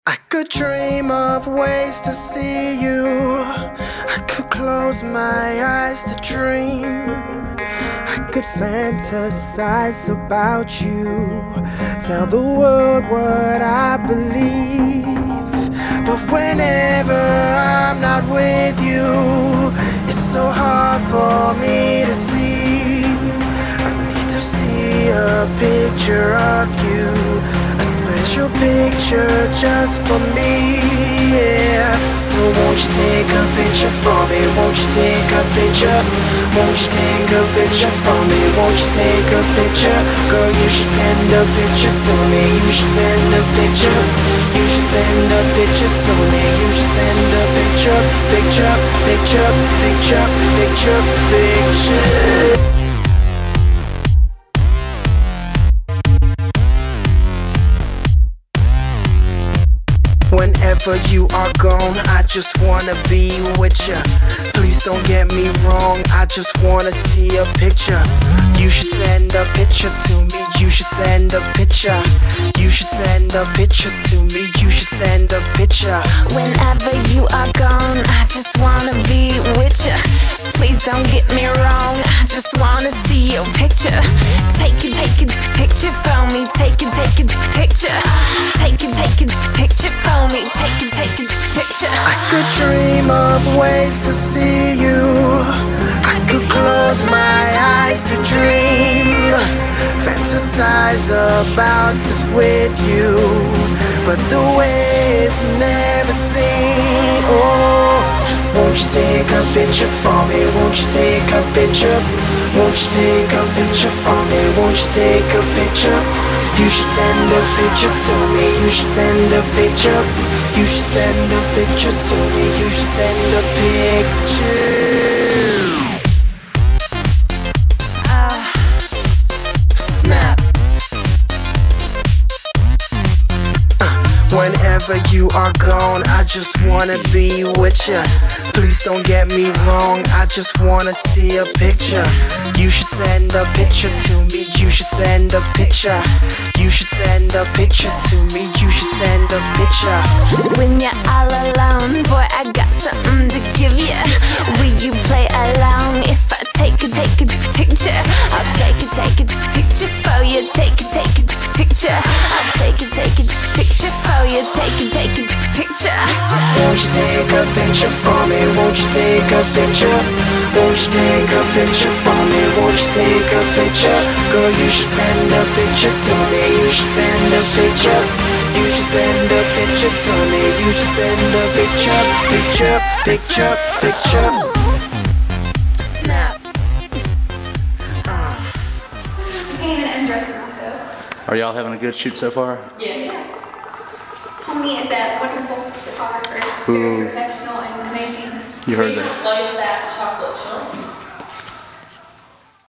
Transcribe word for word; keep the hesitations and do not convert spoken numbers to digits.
I could dream of ways to see you. I could close my eyes to dream. I could fantasize about you, tell the world what I believe. But whenever I'm not with you, it's so hard for me to see. I need to see a picture of you, a special picture just for me, yeah. So won't you take a picture for me? Won't you take a picture? Won't you take a picture for me? Won't you take a picture? Girl, you should send a picture to me. You should send a picture. You should send a picture to me. You should send a picture, picture, picture, picture, picture, picture. Whenever you are gone, I just wanna be with ya. Please don't get me wrong, I just wanna see a picture. You should send a picture to me. You should send a picture. You should send a picture to me. You should send a picture. Whenever you are gone, I just wanna be with ya. Please don't get me wrong, I just wanna see your picture. Take it, take it, picture for me. Take it, take it, picture. Take it, take it, picture for me. Take it, take it, picture. I could dream of ways to see you. I could close my eyes to dream, fantasize about this with you, but the way it's never seen. Oh, won't you take a picture for me? Won't you take a picture? Won't you take a picture for me? Won't you take a picture? You should send a picture to me. You should send a picture. You should send a picture to me. You should send a picture. uh. Snap. Whenever you are gone, I just wanna be with ya. Please don't get me wrong, I just wanna see a picture. You should send a picture to me. You should send a picture. You should send a picture to me. You should send a picture. When you're all alone, boy, I got something to give you. Will you play along if I take a, take a picture? I'll take a, take a picture for you. Take a, take a picture. I'll take a, take a picture for you. Take a, take a picture. Won't you take a picture for me? Won't you take a picture? Won't you take a picture for me? Won't you take a picture? Girl, you should send a picture to me. You should send a picture. You should send a picture to me. You should send a picture, picture, picture, picture. Snap. Uh. You can't even undress myself. Are y'all having a good shoot so far? Yes. Tommy is a wonderful photographer, Ooh. very professional and amazing. You heard that. Low fat chocolate chip.